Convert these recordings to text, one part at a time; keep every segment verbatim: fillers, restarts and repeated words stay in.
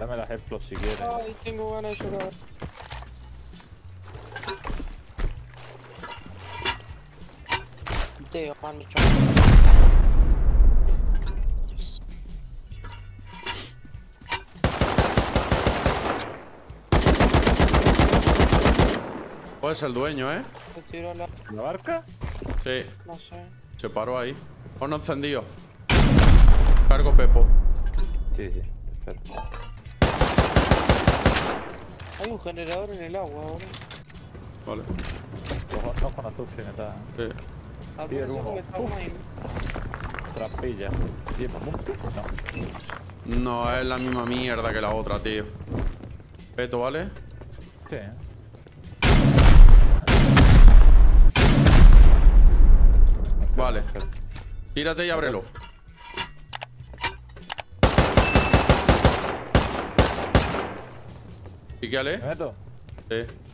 Dame las explos si quieres. Ay, tengo ganas de llorar. Tío, mano, chaval. Yes. Puede ser el dueño, ¿eh? Te tiro la... ¿La barca? Sí. No sé. Se paró ahí. Horno encendido. Cargo Pepo. Sí, sí, te espero. Hay un generador en el agua ahora. Vale. Los hornos con azufre, neta. Sí. Ah, Tier por eso uno. que estamos ahí. Trampilla. ¿Tiempo mucho? No. No, es la misma mierda que la otra, tío. Peto, ¿vale? Sí, ¿eh? Vale. Tírate y ábrelo. Píqueale. ¿Me meto? Sí.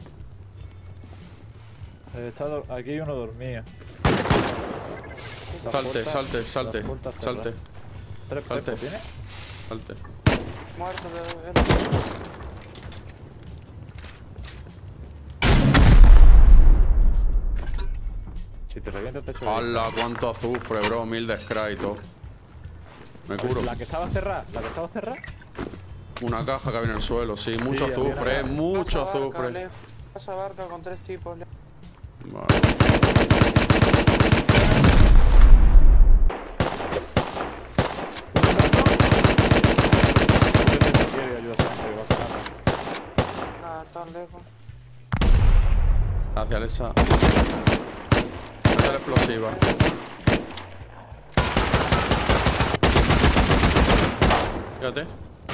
Eh, está do- aquí hay uno dormido. Las Salte, puertas- salte, las salte. puertas Salte. cerradas. ¿Tres Salte. pepos tiene? Salte. Muerto de... Si te revienta el techo. ¡Hala! ¡Cuánto azufre, bro! Mil de scrap y todo. Me curo. La que estaba cerrada, la que estaba cerrada. Una caja que había en el suelo, sí. Mucho Sí, había azufre, una- eh. Mucho Casa barca, azufre. Leo. Casa barca con tres tipos, Leo. Vale. Quiere ayuda siempre, va a ganar. Nada, tan lejos. Gracias, Alexa. Esta es la explosiva. Fíjate.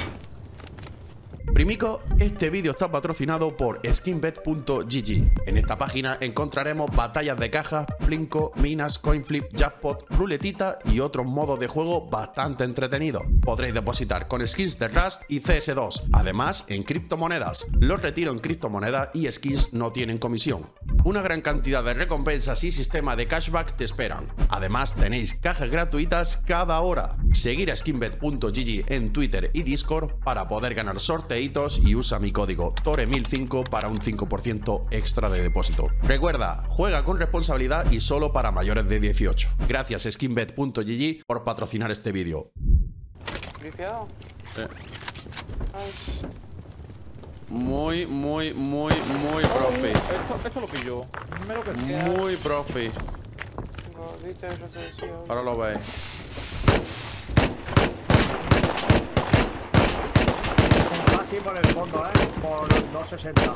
Primico, este vídeo está patrocinado por skinbet punto g g. En esta página encontraremos batallas de cajas, plinko, minas, coinflip, jackpot, ruletita y otros modos de juego bastante entretenidos. Podréis depositar con skins de Rust y C S dos, además en criptomonedas. Los retiros en criptomonedas y skins no tienen comisión. Una gran cantidad de recompensas y sistema de cashback te esperan. Además tenéis cajas gratuitas cada hora. Seguir a skinbet punto g g en Twitter y Discord para poder ganar sorteos y usa mi código Tore mil cinco para un cinco por ciento extra de depósito. Recuerda, juega con responsabilidad y solo para mayores de dieciocho. Gracias skinbet punto g g por patrocinar este vídeo. ¿Gripeado? Eh, Ay. muy, muy, muy, muy profi. Esto, esto lo pillo. Me lo que Muy profi. Tengo, viste, yo te decía. Ahora lo veis. Así por el fondo, eh. Por doscientos sesenta.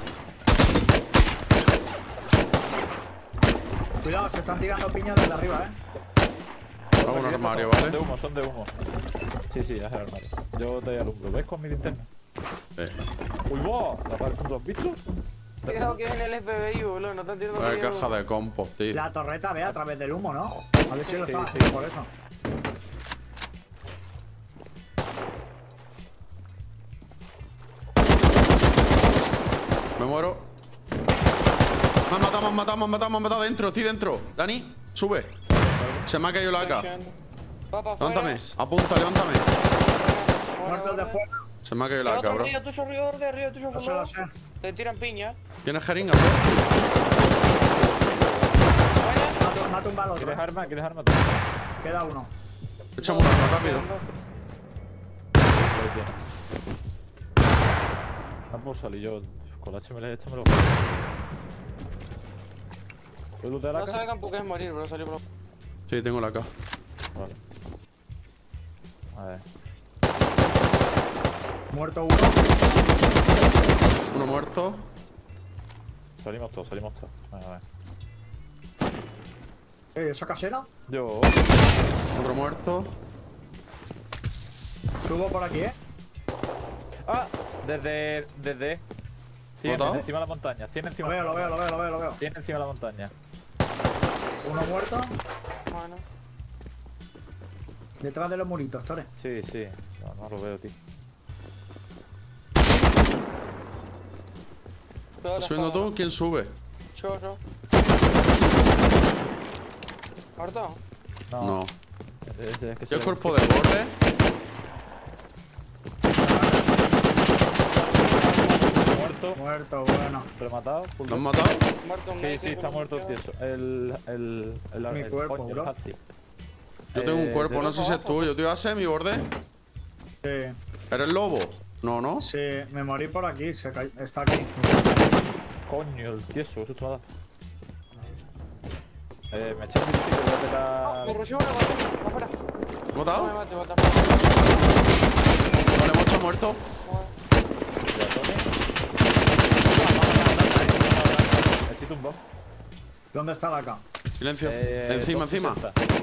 Cuidado, se están tirando piñas desde arriba, eh. Hago un armario, Son de ¿vale? humo, son de humo. Sí, sí, es el armario. Yo te alumbro. ¿Ves con mi linterna? Sí. Uy, wow, ¿la aparecen los bichos? Cuidado que viene el F B I, boludo, no están tirando Una miedo. caja de compost, tío. La torreta ve a través del humo, ¿no? A ver si lo Sí, están sí. haciendo por eso. Me muero. Me han matado, me han matado, me han matado, me han matado dentro, estoy dentro. Dani, sube. Se me ha caído la A K. Va para afuera. Levántame, apunta, levántame. Muertos de fuera. Se me ha caído la A K, Otro bro. arriba tuyo, arriba, de arriba tuyo, No sé, lo sé. te tiran piña. ¿Tienes jeringa, bro? Mato, mato un balón. ¿Quieres arma? ¿Quieres arma? Queda uno. Echamos un arma rápido. Ahí tiene. Ah, pues salí yo. Con la H M L esta me lo... ¿Puedes lootear No acá? se hagan porque es morir, bro, salí bro. Sí, tengo la A K. Vale. A ver. Muerto uno. Uno muerto. Salimos todos, salimos todos. A ver. Eh, ¿esa casera? Yo... Otro muerto. Subo por aquí, eh. ¡Ah! Desde... Desde... cien, ¿Matado? desde encima de la montaña. cien encima Lo de veo, la lo veo, lo veo, lo veo, lo veo. cien encima de la montaña. Uno muerto. Bueno. Detrás de los muritos, Tore. Sí, sí. No, no lo veo, tío. Cuidado la ¿Estás subiendo espada. tú? ¿Quién sube? Yo, yo. ¿Muerto? No. No. Es, es que ¿Qué se- cuerpo de borde? Muerto. Muerto, bueno. Rematado. full ¿Lo han dead. matado? Muerto un Sí, Nike, sí, está uno muerto el izquierdo. tieso. El. El. El. Mi el, cuerpo, coño, el bro. Hazi. Yo tengo un Eh, cuerpo, de no sé si es abajo. tuyo. ¿Tú ibas a mi borde? Sí, ¿Eres lobo? No, ¿no? sí, me morí por aquí, se ca- está aquí. Coño, el tieso, qué susto me ha dado. Eh, me eché el principio, voy a petar. Me rushó una botella, afuera. ¿Lo has No me matado? mate, bota. Vale, Mocha muerto. Ya, Tony. Estoy tumbado. ¿Dónde está la K? Silencio. Eh, encima, encima. doscientos sesenta.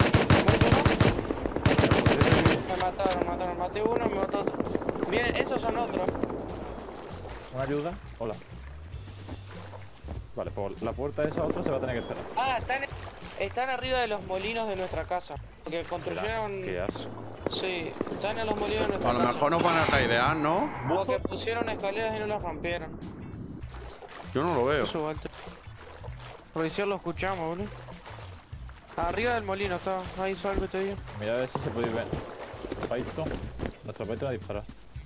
Me mataron, me mataron. Maté uno, me mató otro. Vienen, esos son otros. Una ayuda. Hola. Vale, pues la puerta de esa otra se va a tener que cerrar. Ah, están, están arriba de los molinos de nuestra casa. Porque construyeron. Qué asco. Sí, están en los molinos de nuestra A lo casa. mejor nos van a raidear, ¿no? Porque pusieron escaleras y no las rompieron. Yo no lo veo. Eso, Walter. Recién lo escuchamos, boludo. Arriba del molino está. Ahí hizo algo, te digo. Mira a ver si se puede ver. Python. Nuestro Python ha disparado.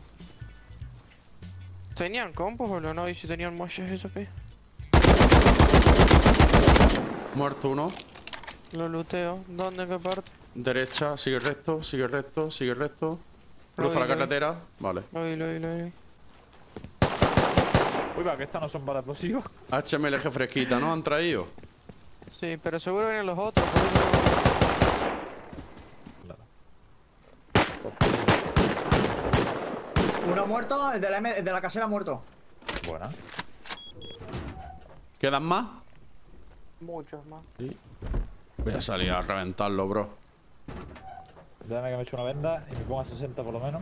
¿Tenían compos o no? Y si tenían moches eso, pe. Muerto uno. Lo luteo. ¿Dónde? ¿En qué parte? Derecha, sigue recto, sigue recto, sigue recto. Cruza Lo la vi, lo vi. carretera. Vale. Lo vi, lo vi, lo vi. Uy, va, que estas no son balas explosivas. H M L G fresquita, ¿no? Han traído. Sí, pero seguro vienen los otros. por eso- Uno muerto, el de la, M- el de la casera muerto. Buena. ¿Quedan más? Muchos más. Voy a salir a reventarlo, bro. Déjame que me eche una venda y me ponga sesenta por lo menos.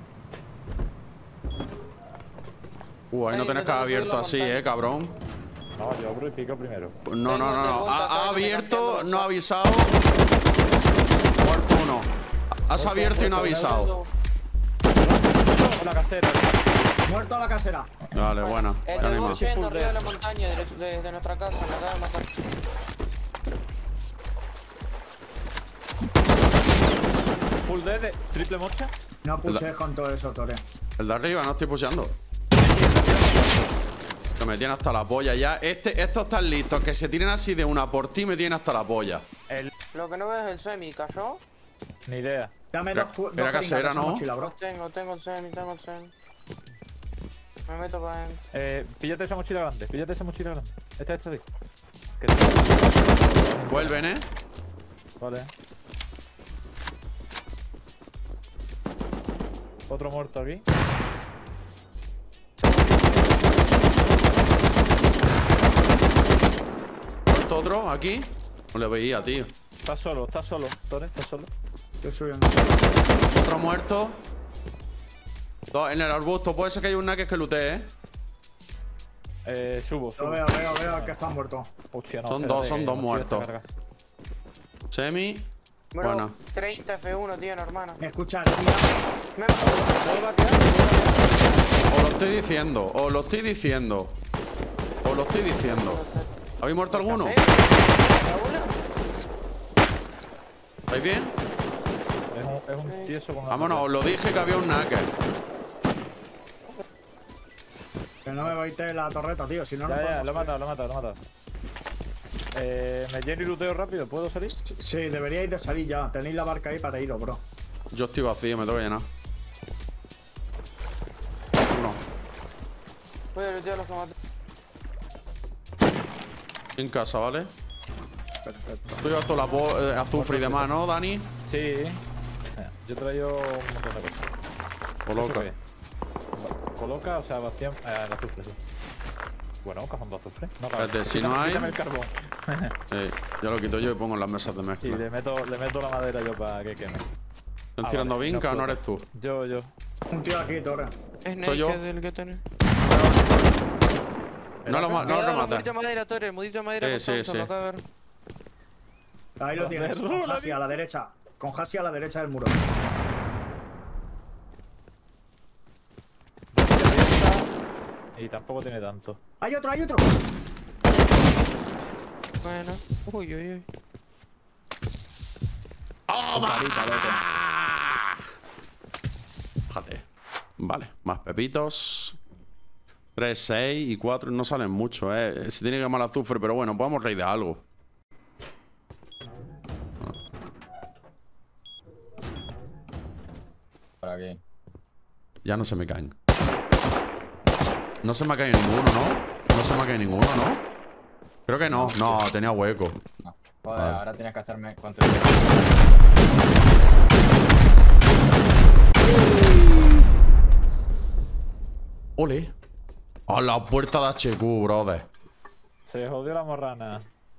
Uh, ahí no Ey, tenés que que haber tengo que subir abierto la así, montaña. eh, cabrón. No, yo abro y pico primero. No, no, Tengo no, de no. vuelta, Ha, ha todavía no me abierto, cambian no ha los- avisado. Muerto uno. Has abierto y no ha avisado. La casera. Muerto la casera. Vale, buena. El Qué de anima. Gol yendo arriba de la montaña, derecho- desde nuestra casa, me acaba de matar. Full D de triple mocha. No pushes con todo eso, Tore. El de arriba, no estoy pusheando. Que me tiene hasta la polla ya. Este, estos están listos. Que se tiren así de una por ti me tiene hasta la polla. El... Lo que no veo es el semi, ¿cayó? Ni idea. Dame Era- dos, ju- dos era casera, jeringas en esa ¿no? mochila, Lo bro. tengo, tengo el semi, tengo el semi. Me meto para adentro. Eh, píllate esa mochila grande. Píllate esa mochila grande. Esta, esta de. Que Vuelven, eh. Vale. Otro muerto aquí. Muerto otro aquí. No le veía, tío. Estás solo, estás solo. Tore, estás solo. Estoy subiendo. Otro muerto. Dos en el arbusto. Puede ser que haya un nakes que lutee, eh. Eh, subo, Lo subo. veo, veo, veo que está muerto. Hostia, no, Son espérate, dos, son que dos no muertos. estoy hasta cargar. Semi. Bro, Buena. treinta F uno tiene, hermano. Escucha, Me mató. ¿No va a quedar? Os lo estoy diciendo. Os lo estoy diciendo. Os lo estoy diciendo. ¿Habéis muerto alguno? ¿Eh? ¿La una? ¿Estáis bien? Es un, es un tieso con una Vámonos, os lo dije que había un nakes. que no me baite la torreta, tío. Si no, no Ya, ya, podemos lo he subir. matado, lo he matado, lo he matado. Eh, me lleno y luteo rápido, ¿puedo salir? Sí, deberíais de salir ya. Tenéis la barca ahí para iros, bro. Yo estoy vacío, me tengo que llenar. Uno. Voy a lootear a los que maté. En casa, ¿vale? Perfecto. Tú llevas toda la bo- eh, azufre y demás, ¿no, Dani? Sí. Mira, yo traigo un montón de cosas. Coloca. Eso que- Coloca, o sea, vacía eh, el azufre, sí. Bueno, un cajón de azufre. No, claro. Espérate, si Quítame- no hay- quítame el carbón. Eh, ya lo quito yo y pongo en las mesas de Y mezcla. le meto, le meto la madera yo para que queme. ¿Están Ah, tirando vale, vinca o no no eres tú? Yo, yo. Un tío aquí, Tore. Es Soy yo. naked el que tenés. No lo, ma- no lo Cuidado, el remates. mudito de madera, Tore, el mudito de madera Sí, con sí, Thompson, sí. lo acabo de ver. Ahí lo tienes. Joder, Con lo Hasi a la dicho. derecha. Con Hasi a la derecha del muro. Y tampoco tiene tanto. ¡Hay otro, hay otro! Bueno. Uy, uy, uy. Fíjate. Vale, más pepitos. tres, seis y cuatro no salen mucho, eh. Se tiene que quemar azufre, pero bueno, podemos raidar algo. Por aquí. Ya no se me caen. No se me ha caído ninguno, ¿no? No se me ha caído ninguno, ¿no? Creo que no. No, tenía hueco. No. Joder, Vale. ahora tienes que hacerme construir. Ole. A la puerta de H Q, brother. Se jodió la morrana.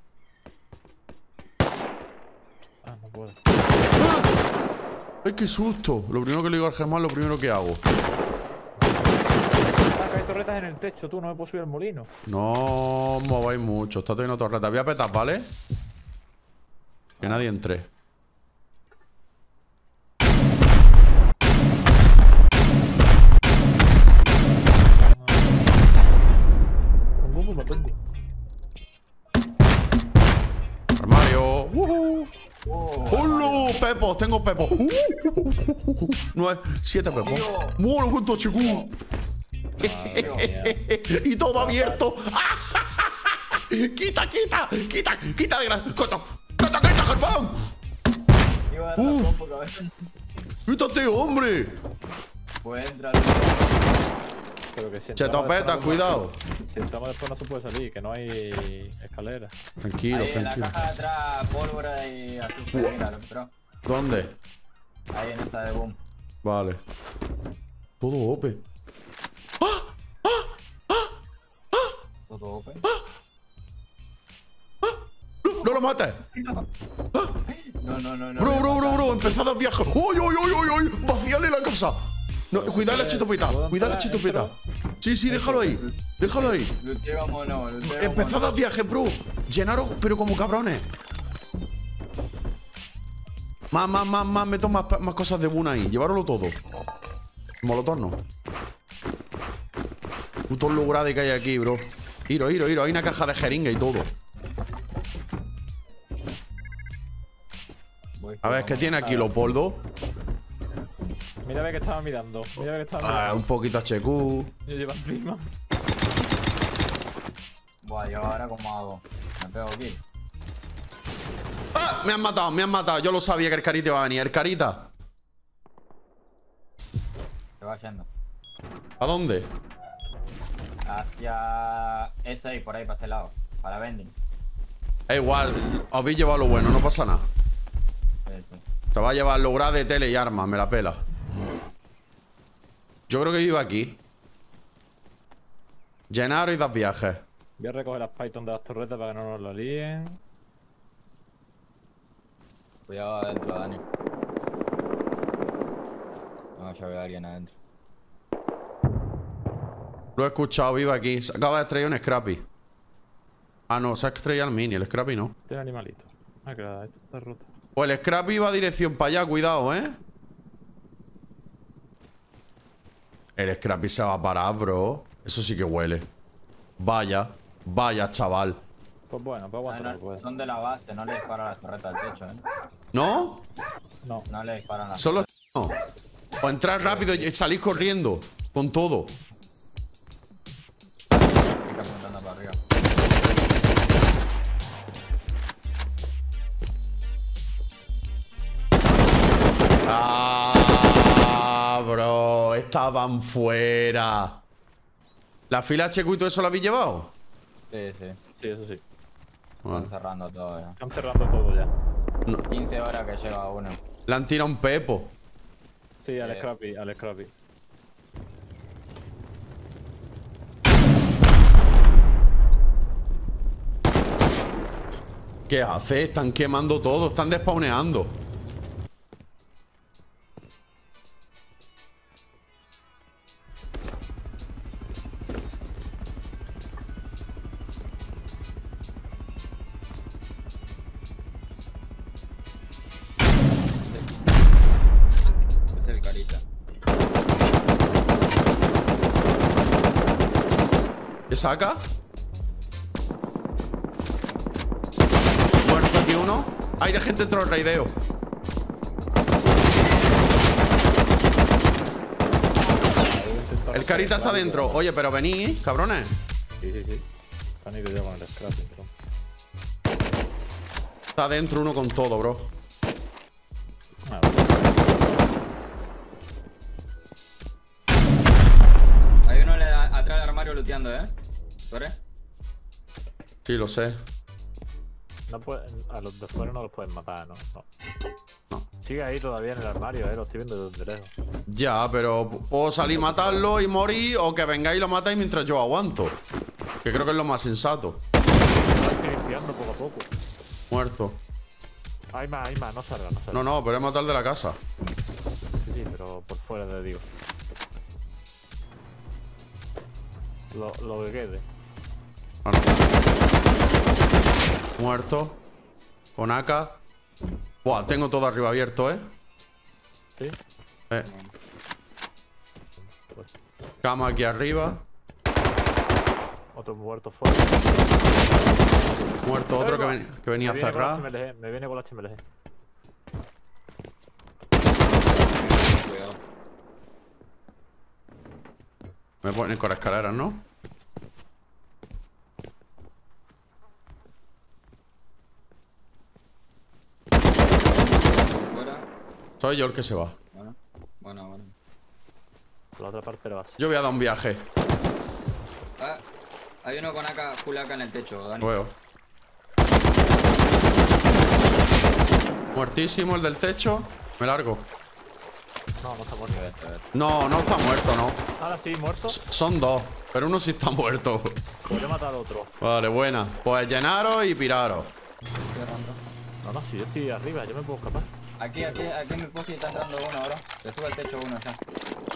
Ah, no puedo. ¡Ay, qué susto! Lo primero que le digo al Germán, lo primero que hago. Ah, que hay torretas en el techo, tú, no me puedo subir al molino. No mováis mucho. Está teniendo torreta. Voy a petar, ¿vale? Que nadie entre. Un bombo lo tengo. Armario. ¡Uhú! ¡Hola! Pepos, tengo pepos. Uh, uh, uh, uh, uh. Nueve, siete pepos. ¡Mono con tu H Q! Y todo abierto. ¡Quita, quita! ¡Quita, quita de grasa! ¡Quita, quita, quita, Germán! Iba a dar Uh. la compo, cabrón. ¡Quítate, hombre! Pues entra. Pero que si Chetopeta, entramos después- cuidado. Si entramos después no se puede salir, que no hay escalera. Tranquilo, Ahí en la tranquilo. caja de atrás, pólvora y azufre. Mira, lo entró. ¿Dónde? Ahí en esa de boom. Vale. Todo O P. Todo open. ¡No lo mates! No, no, no, no. Bro, voy a bro, bro, matar. bro, empezad a viajar. ¡Uy, uy, uy, uy, uy! ¡Vaciarle la casa! No, cuidad la chetopeta, ¿Puedo cuidad la entrar? chetopeta. Sí, sí, déjalo ahí. Déjalo ahí. Luteo, vámonos, luteo, Empezad a vámonos. viaje, bro. Llenaros, pero como cabrones. Más, más, más, más. Meto más, más cosas de Buna ahí. Llevároslo todo. Molotov no. Putos logrades que hay aquí, bro. Iro, iro, iro. Hay una caja de jeringa y todo. Voy, A ver, ¿qué vamos. tiene aquí Leopoldo? Mira, ve que estaba mirando. Mira, ve que estaba Ah, mirando. un poquito H Q. Yo llevo encima. Buah, yo ahora cómo hago. Me pego aquí. ¡Ah! Me han matado, me han matado. Yo lo sabía que el carita iba a venir. El carita. Se va yendo. ¿A dónde? Hacia E seis, por ahí, para ese lado. Para vending. Es igual, os habéis llevado lo bueno, no pasa nada. Sí, sí. Te va a llevar lograr de tele y armas, me la pela. Yo creo que iba aquí. Llenar y dar viajes. Voy a recoger las Python de las torretas para que no nos lo líen. Cuidado adentro, Dani. No, ya veo a alguien adentro. Lo he escuchado, viva aquí. Se acaba de estrellar un Scrappy. Ah, no, se ha estrellado el mini, el Scrappy no. Este animalito. Ah, que la- esto está roto. Pues el Scrappy va dirección para allá, cuidado, ¿eh? El Scrappy se va a parar, bro. Eso sí que huele. Vaya, vaya, chaval. Pues bueno, pues Ah, aguanta lo que no, pueda. son de la base, no le disparan las torretas al techo, eh. ¿No? No. No le disparan las Solo no. O entrar rápido y salir corriendo. Con todo. Pica apuntando para arriba. Ah, bro. Estaban fuera. ¿La fila H Q y todo eso lo habéis llevado? Sí, sí. Sí, eso sí. Bueno, Están cerrando todo ya. Están cerrando todo ya. no. quince horas que lleva uno. Le han tirado un pepo. Sí, al Eh. Scrappy, al Scrappy. ¿Qué hace? Están quemando todo. Están despawneando. Es el carita. ¿Qué saca? Muerto aquí uno. Hay de gente dentro del raideo. Voy a intentar El carita está dentro. Oye, pero venid, cabrones. Sí, sí, sí. Han ido ya con el scrap, entonces. Está dentro uno con todo, bro. Ah, vale. Hay uno le da- atrás del armario looteando, ¿eh? ¿Tú eres? Sí, lo sé. No puede- a los de fuera no los pueden matar, ¿no? No. No. Sigue ahí todavía en el armario, eh. Lo estoy viendo desde lejos. Ya, pero puedo salir, matarlo y morir, o que vengáis y lo matáis mientras yo aguanto. Que creo que es lo más sensato. Estoy limpiando poco a poco. Muerto. Hay más, hay más. No salga, no salga. No, no, pero es matar de la casa. Sí, sí, pero por fuera te digo. Lo, lo que quede. Ah, no. Muerto. Con A K. Buah, tengo todo arriba abierto, ¿eh? ¿Sí? Eh. Cama aquí arriba. Otro muerto fuera. Muerto otro que, ven- que venía Me viene con la cerrado. H M L G, me viene con la H M L G. Cuidado. Me ponen con escaleras, ¿no? Fuera. Soy yo el que se va. Bueno, bueno, bueno. Por la otra parte de la base. Yo voy a dar un viaje. Ah, hay uno con A K, full A K en el techo, Dani. Luego. Muertísimo el del techo. Me largo. No, no está muerto. Este, este. No, no está muerto, no. Ahora sí, muerto. S- Son dos, pero uno sí está muerto. Podría matar al otro. Vale, buena. Pues llenaros y piraros. No, no, si yo estoy arriba, yo me puedo escapar. Aquí, aquí, aquí en mi post está entrando uno ahora. Te sube el techo uno ya.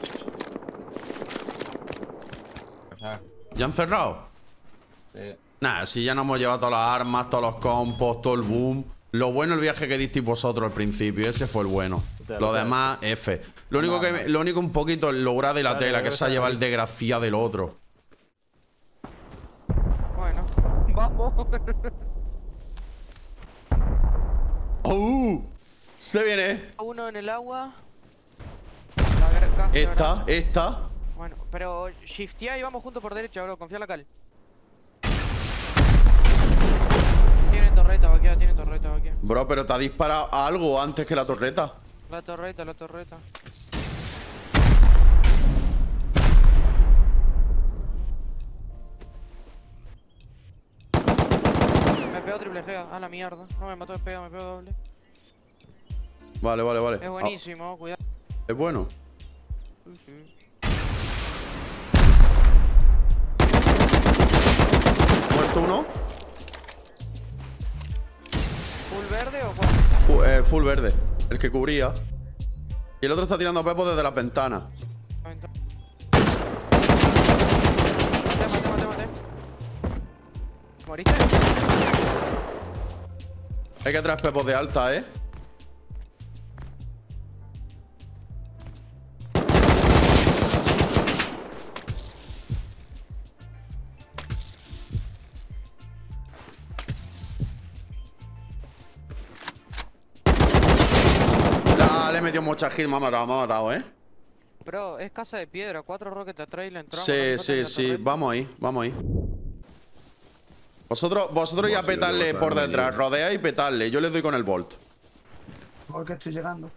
O sea, ¿Ya han cerrado? sí. Nah, si ya nos hemos llevado todas las armas, todos los compos, todo el boom. Lo bueno el viaje que disteis vosotros al principio, ese fue el bueno. Lo demás, F. Lo único que me- lo único un poquito el lograr de la Vale, tela, que debe se ha estar llevado ahí. el desgraciado del otro. Bueno, vamos. ¡Oh! Se viene. Uno en el agua. La gran casa, Esta, ¿verdad? esta. Bueno, pero shiftea y vamos juntos por derecha, bro. Confía en la cal. Tiene torreta, vaquea, tiene torreta, vaquea. Bro, pero te ha disparado algo antes que la torreta. La torreta, la torreta. Me pegó triple G, a la mierda. No me mató de pega, me pegó doble. Vale, vale, vale. Es buenísimo, cuidado. Ah, es bueno. Sí, sí. ¿Muerto uno? ¿Full verde o cuál? Fu- eh, full verde. El que cubría. Y el otro está tirando pepos desde las ventanas. Maté, maté, maté, maté. ¿Moriste? Hay que traer pepos de alta, ¿eh? Ah, le he metido mucha gil, me ha matado, me ha matado, ¿eh? Bro, es casa de piedra, cuatro rockets atrás y la entramos. Sí, no hace falta sí, ni la sí. torreta. Vamos ahí, vamos ahí. Vosotros, vosotros ya Buah, sí, lo petarle que vas a por ver, detrás, yo. rodeáis y petarle. Yo le doy con el bolt. Porque estoy llegando.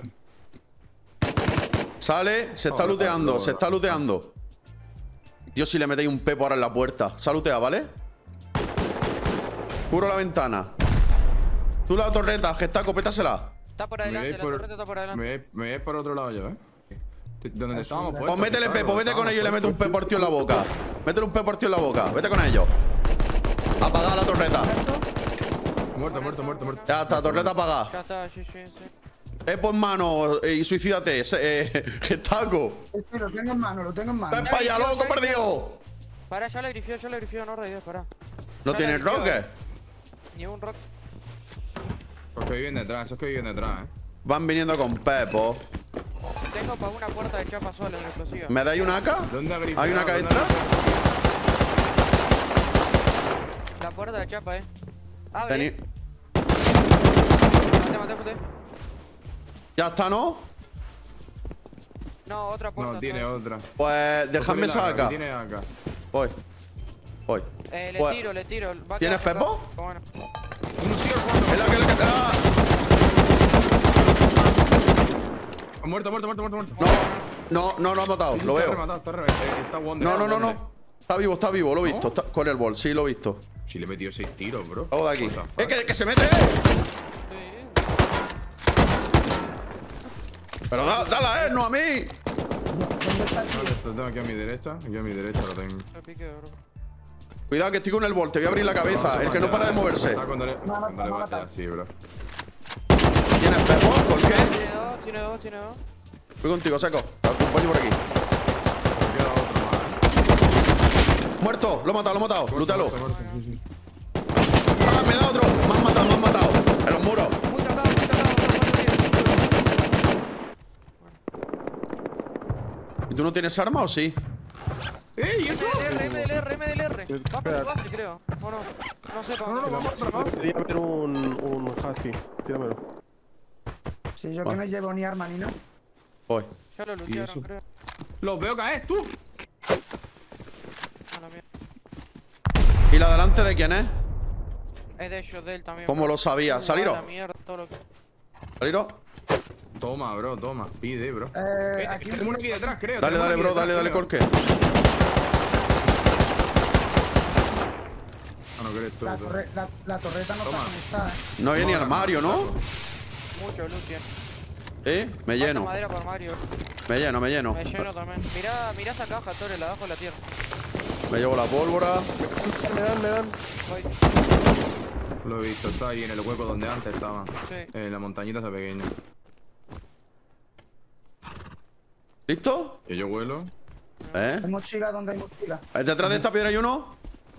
Sale, se está Ahora, looteando, ahora, se está ahora. looteando. Dios, si le metéis un pepo ahora en la puerta. Se ha looteado, ¿vale? Cubro la ventana. Tú la torreta, Gestaco, pétasela. Está por Me adelante, voy la por, torreta está por adelante. me, voy- me voy por otro lado yo, ¿eh? ¿Dónde estábamos? Pues puestos? métele Claro, pepo, vete con estábamos ellos y le mete un puestos. pepo tío en la boca. Métele un pepo tío en la boca, vete con ellos. Apagada la torreta. Muerto, muerto, muerto, muerto. Ya está, torreta apagada. Ya está, sí, sí, sí. Pepo en mano eh, y suicídate. se- Eh, Gestaco. Sí, lo tengo en mano, lo tengo en mano. ¡Ven para allá, loco, perdido! Pará, ya le grifió, ya le grifió, no reyes, pará. ¿No Ya tienes la grifió, rocket? eh. Ni un rock. Esos que viven detrás, esos que viven detrás, ¿eh? Van viniendo con Pepo. Tengo para una puerta de chapa sola en explosiva. ¿Me dais una A K? ¿Dónde ha grifado? ¿Hay una A K ¿Dónde extra? La puerta de chapa, eh. Abre. Vení. Mate, mate, mate. Ya está, ¿no? No, otra puerta. No, tiene atrás. otra. Pues dejadme esa acá. Tiene acá. Voy. Voy. Eh, le Pues- tiro, le tiro. Va a ¿Tienes quedar acá. Pepo? Bueno. Es la que la que. ¡Ah! Muerto, muerto, muerto, muerto, muerto. No, no, no lo ha matado. Sí, sí, Lo está veo. rematado, está rematado. Eh, Está Wonder. No, no, no, Wonder. no. Está vivo, está vivo, lo he visto. Está con el bol, sí, lo he visto. Sí, le he metido seis tiros, bro. Vamos de aquí. What the fuck? ¡Eh, que, que se mete! Sí. Pero da, dala, eh, no a mí. ¿Dónde está el Vale, tío? esto tengo aquí a mi derecha. Aquí a mi derecha lo tengo. Se pique, bro. Cuidado que estoy con el bol, te voy a abrir la cabeza. El que no para de moverse. Está cuando le, No, no, cuando le no, vaya, no. sí, bro. ¿Tienes Pepo? ¿Por qué? Tiene dos, tiene dos, tiene dos. Voy contigo, Seco. Te acompaño por aquí. Me queda otro más. Muerto, lo he matado, lo he matado. Lútalo. Muerto, muerto, sí, sí. ¡Ah, me da otro! Me han matado, me han matado. En los muros. Muy tocado, muy tocado. ¿Y tú no tienes arma o sí? ¡Ey, eso! M D L R, M D L R. Va por el base, creo. O no. No sé para No, no, dónde. vamos para abajo. Quería meter un, un husky. Tíramelo. Si yo que no llevo ni arma ni nada. Voy. Ya lo eso? lucharon, creo. Los veo caer, tú. A la mierda. ¿Y la delante de quién es? Es de ellos, de él también. ¿Cómo bro. lo sabía? Uh, ¿Saliro? a la mierda, todo lo que... ¿Saliro? Toma, bro, toma. Pide, bro. Eh, Vete, aquí Tenemos uno aquí detrás, creo. Dale, tenemos dale, uno bro, aquí dale, dale, detrás, Colque. creo. Ah, no, que eres tú. la, tú. torre- la, la torreta no Toma. está conectada, eh. No había ni No, armario, ¿no? Mucho loot tiene. ¿Eh? Me Falta lleno. madera por Mario. Me lleno, me lleno. Me lleno también. Mirá, mirá esa caja, Torre, la debajo de la tierra. Me llevo la pólvora. Me dan, me dan. Voy. Lo he visto, está ahí en el hueco donde antes estaba. Sí. En la montañita esa pequeña. ¿Listo? Que yo vuelo. ¿Eh? Hay mochila donde hay mochila. ¿Detrás de esta piedra hay uno?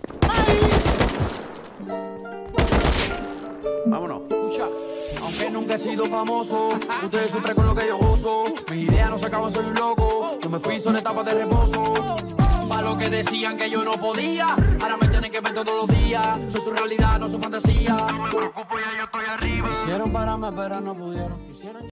Vámonos. Aunque nunca he sido famoso, ustedes sufren con lo que yo gozo. Mis ideas no se acaban, soy un loco. Yo me fui, son etapas de reposo. Pa' lo que decían que yo no podía, ahora me tienen que ver todos los días. Soy su realidad, no su fantasía. No me preocupo, ya yo estoy arriba. Quisieron pararme, pero no pudieron. Quisieron...